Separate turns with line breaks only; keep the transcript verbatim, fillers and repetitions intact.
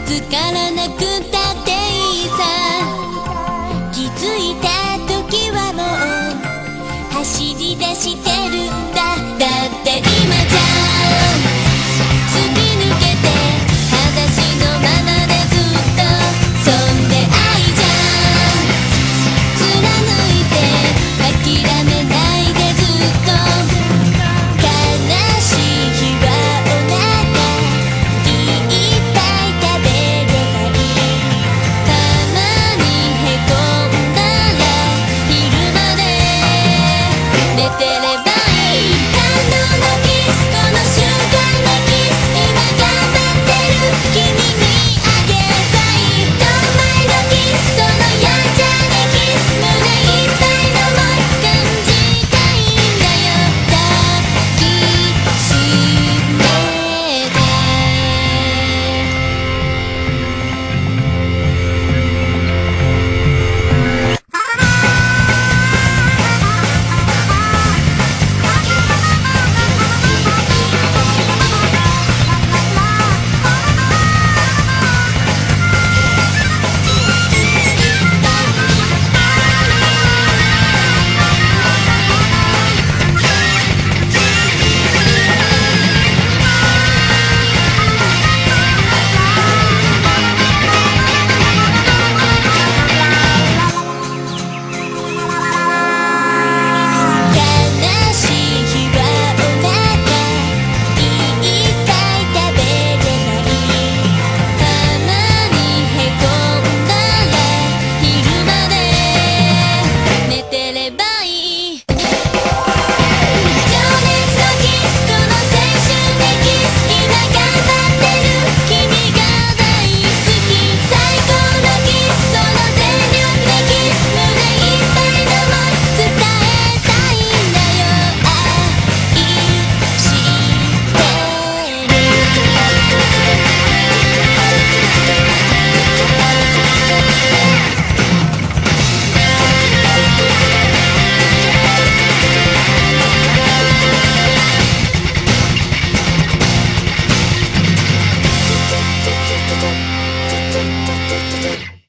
つからなくたっていいさ。気づいた時はもう走り出してるんだ。だって今じゃ突き抜けて裸足のままでずっと、そんで愛じゃ貫いて諦めないでずっと。悲しい日はお腹いっぱい食べればいい。たまにへこんだら昼まで寝てればいい。感動のキス、この瞬間のキス、今頑張ってる君にあげたい。ドンマイのキス、そのやんちゃなキス、胸いっぱいの想い感じたいんだよ。抱きしめて
ちょちょちょちょ